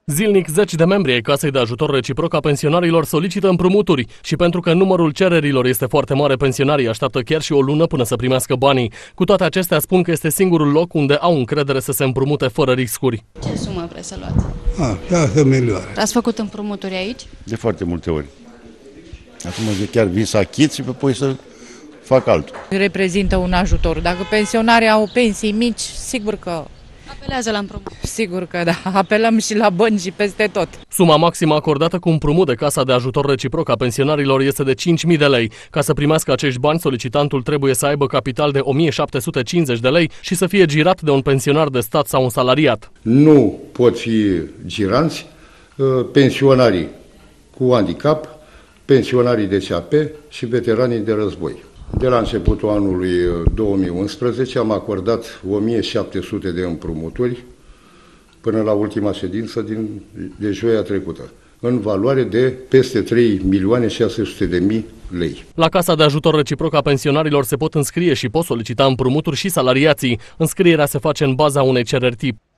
Zilnic, zeci de membri ai Casei de Ajutor Reciproc a pensionarilor solicită împrumuturi și pentru că numărul cererilor este foarte mare, pensionarii așteaptă chiar și o lună până să primească banii. Cu toate acestea, spun că este singurul loc unde au încredere să se împrumute fără riscuri. Ce sumă vreți să luați? 6 milioane. Ați făcut împrumuturi aici? De foarte multe ori. Acum chiar vin să achit și apoi să fac altul. Reprezintă un ajutor. Dacă pensionarii au pensii mici, sigur că... Apelează la împrumut. Sigur că da, apelăm și la bănci și peste tot. Suma maximă acordată cu împrumut de Casa de Ajutor Reciproc a pensionarilor este de 5.000 de lei. Ca să primească acești bani, solicitantul trebuie să aibă capital de 1.750 de lei și să fie girat de un pensionar de stat sau un salariat. Nu pot fi giranți pensionarii cu handicap, pensionarii de CAP și veteranii de război. De la începutul anului 2011 am acordat 1700 de împrumuturi până la ultima ședință de joia trecută, în valoare de peste 3.600.000 lei. La Casa de Ajutor Reciproc a pensionarilor se pot înscrie și pot solicita împrumuturi și salariații. Înscrierea se face în baza unei cereri tip.